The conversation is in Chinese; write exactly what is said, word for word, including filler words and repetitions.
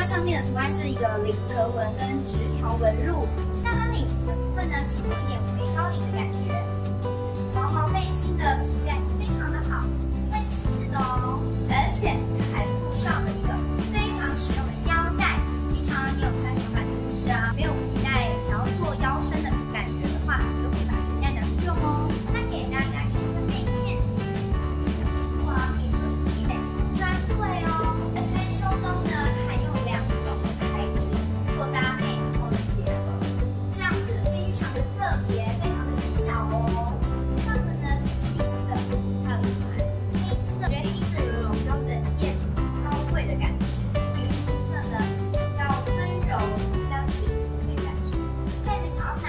上面的图案是一个菱格纹跟直条纹路，在它领子的部分呢，是有一点微高领的感觉。毛毛背心的质感非常的好，会刺刺的哦，而且还附上了一个非常实用的腰带。平常你有穿长版针织啊，没有皮带，想要做腰身的感觉的话，都可以把皮带拿去用哦。那给大家一个背面，哇，可以说是一美专柜哦。而且在秋冬呢，还用两种材质做搭配，然后结合，这样子非常的特别，非常的细小哦。上的呢是细色，还有一款黑色，我觉得黑色有一种比较冷艳、高贵的感觉。这个细色呢比较温柔、比较细致的感觉。配的小